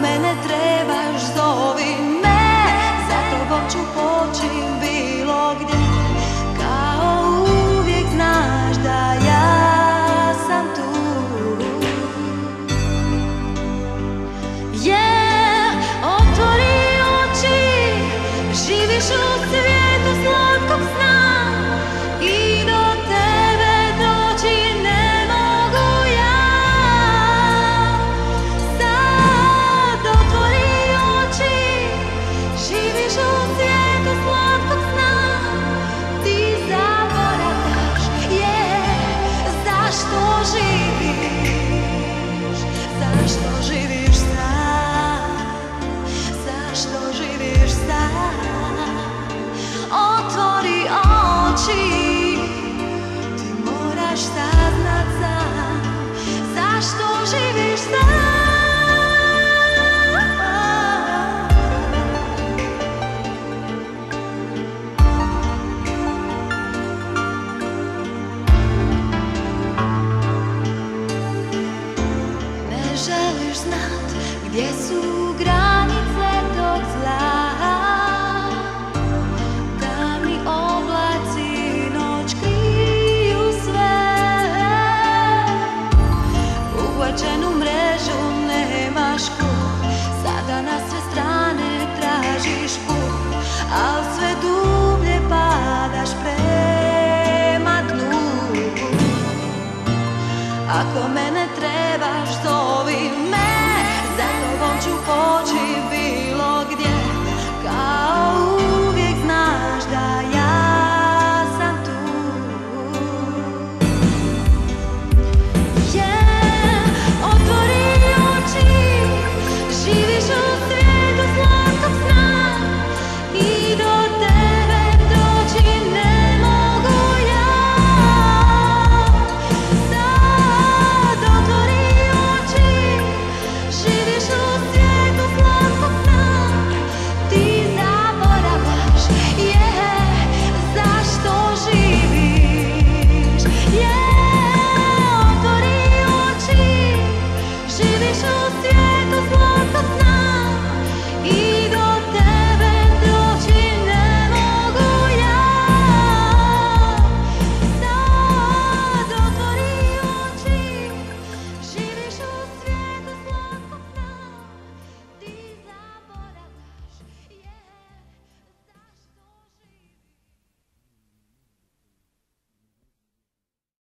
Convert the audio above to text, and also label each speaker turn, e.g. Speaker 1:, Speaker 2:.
Speaker 1: mene trebaš, zovi me, za tobom ću poći bilo gdje. Kao uvijek znaš da ja sam tu. Otvori oči, živiš u svijetu slatkog sna i do tebe doći ne mogu ja. Sad otvori oči, živiš u svijetu slatkog sna. Ti zaboravljaš, zašto živiš, zašto živiš sam, zašto živiš sam. Otvori oči, ti moraš saznat sam, zašto živiš sam. Ne želiš znat gdje su granice tog zla. Tamni oblaci noć kriju sve. Uhvaćen u mrežu nemaš kud, sada na sve strane tražiš put, al sve dublje padaš prema dnu. Ako mene trebaš, zovi me, za tobom ću poći bilo gdje. Kao uvijek znaš da ja sam tu. Otvori oči, živiš u svijetu slatkog sna i do tebe doći ne mogu ja. Sad otvori oči, živiš u svijetu slatkog sna. Ti zaboravljaš, zašto živiš. Otvori oči, živiš u svijetu slatkog sna i